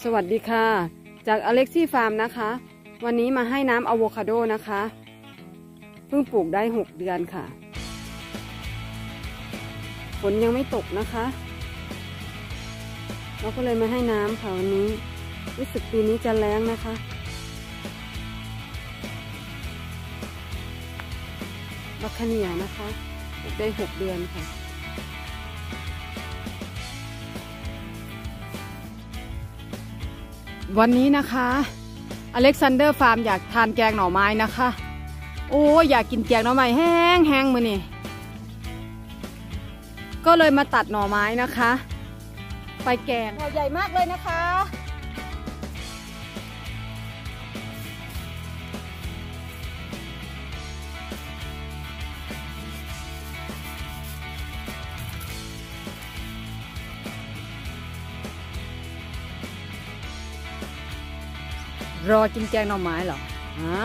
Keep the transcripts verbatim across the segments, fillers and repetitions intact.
สวัสดีค่ะจากอเล็กซี่ฟาร์มนะคะวันนี้มาให้น้ำอะโวคาโดนะคะเพิ่งปลูกได้หกเดือนค่ะฝนยังไม่ตกนะคะเราก็เลยมาให้น้ำค่ะวันนี้รู้สึกปีนี้จะแล้งนะคะบัคคาเนียนะคะปลูกได้หกเดือนค่ะวันนี้นะคะอเล็กซานเดอร์ฟาร์มอยากทานแกงหน่อไม้นะคะโอ้อยากกินแกงหน่อไม้แห้งแห้งมือนี่ก็เลยมาตัดหน่อไม้นะคะไปแกงหน่อใหญ่มากเลยนะคะรอกินแกงหน่อไม้เหรอฮะ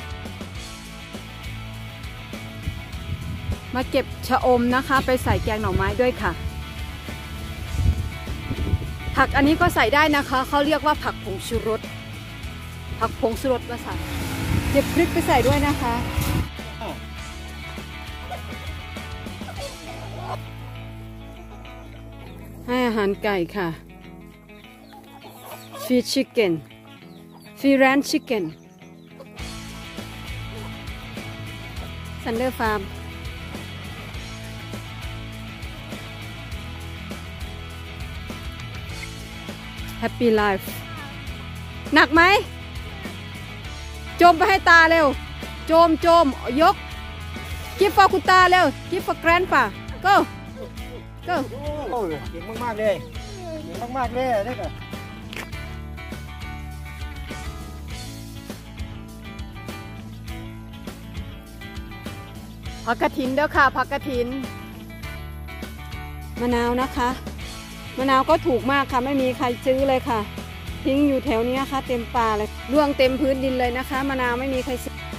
มาเก็บชะอมนะคะไปใส่แกงหน่อไม้ด้วยค่ะผักอันนี้ก็ใส่ได้นะคะเขาเรียกว่าผักผงชูรสผักผงชูรสมาใส่เก็บพริกไปใส่ด้วยนะคะให้อาหารไก่ค่ะฟีดชิคเก้นฟีแรนชิคเก้นซันเดอร์ฟาร์มแฮปปี้ไลฟ์หนักไหมโจมไปให้ตาเร็วโจมโจมยกกิฟต์ฟอร์คุณตาเร็วกิฟต์ฟอร์แกรนด์ป่ะ go go โอ้ยเก่งมากๆเลยเก่งมากๆเลยนี่ก็ผักกระถินเด้อค่ะผักกระถินมะนาวนะคะมะนาวก็ถูกมากค่ะไม่มีใครซื้อเลยค่ะทิ้งอยู่แถวนี้ค่ะเต็มป่าเลยร่วงเต็มพื้นดินเลยนะคะมะนาวไม่มีใครซื้อ